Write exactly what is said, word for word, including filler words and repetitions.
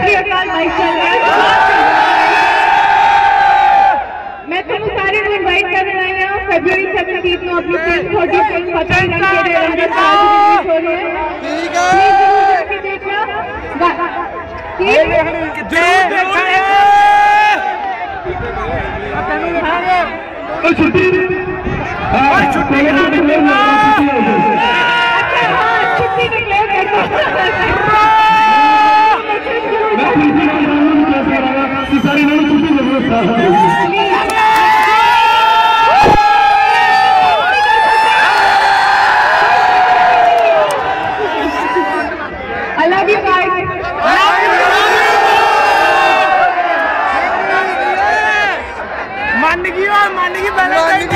श्री अकाल माइक चल रहा है। मैं ਤੁਹਾਨੂੰ ਸਾਰੇ ਨੂੰ ਇਨਵਾਈਟ ਕਰ ਰਹੀ ਹਾਂ ਫਰਵਰੀ सत्रह ਨੂੰ ਆਪਣੀ प्रेस थर्टी फिल्म फतेह रंग के अंदर आज रिलीज हो रही है। ठीक है जरूर देखना ठीक छुट्टी हां छुट्टी अच्छा हां छुट्टी डिक्लेयर कर दो। मैं किसी का नाम नहीं ले रहा कि सारी लोग छुट्टी जरूरत है। I love you guys. मान गई और मान गई पहले